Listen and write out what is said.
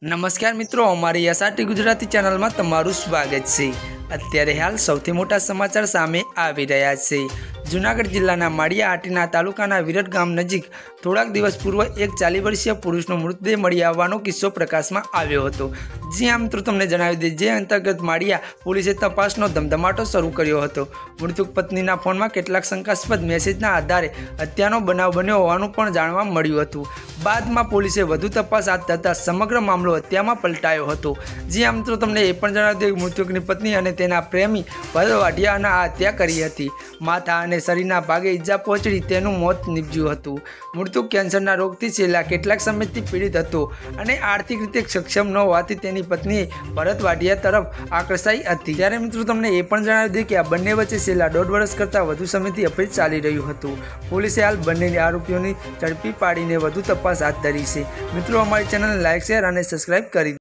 नमस्कार मित्रों, अमारी एसआरटी गुजराती चैनल में तमारुं स्वागत है। अत्यारे हाल सौथी मोटा समाचार सामे आवी रह्या छे। जूनागढ़ जिल्लाना माळियाहाटीना तालुकाना विरट गाम नजीक थोड़ाक दिवस पूर्व एक 40 वर्षीय पुरुषनो मृतदेह मळी आवવાનો किस्सो प्रकाशमां आव्यो हतो। जी हाँ मित्रों, तमने जणावी दे जे अंतर्गत माळिया पोलीसे तपासनो धमधमाटो शरू कर्यो हतो। मृतक पत्नीना फोनमां केटलाक शंकास्पद मेसेजना आधारे हत्यानो बनाव बन्यो होवानुं पण जाणवा मळ्युं हतुं। बादमां पोलीसे वधु तपास हाथ धरता समग्र मामलो हत्यामां पलटायो हतो। जी हाँ मित्रों, तमने ए पण जणावी दे मृतकनी पत्नी अने तेना प्रेमी ભરત વાઢિયાના હત્યા કરી હતી। માથા અને શરીરના ભાગે ઈજા પહોંચી તેનું મોત નીપજ્યું હતું। મૃતક કેન્સરના રોગથી છેલ્લા કેટલાક સમયથી પીડિત હતો અને આર્થિક રીતે સક્ષમ ન હોવાથી તેની પત્નીએ ભરત વાઢિયા તરફ આકર્ષાઈ હતી। ત્યારે મિત્રો તમને એ પણ જણાવી દઈએ કે આ બંને વચ્ચે છેલ્લા 1.5 વર્ષ કરતાં વધુ સમયથી અફેર ચાલી રહ્યું હતું। પોલીસે હાલ બંનેની આરોપીઓની ઝડપી પાડીને વધુ તપાસ હાથ ધરી છે। મિત્રો, અમારી ચેનલને લાઇક, શેર અને સબસ્ક્રાઇબ કરી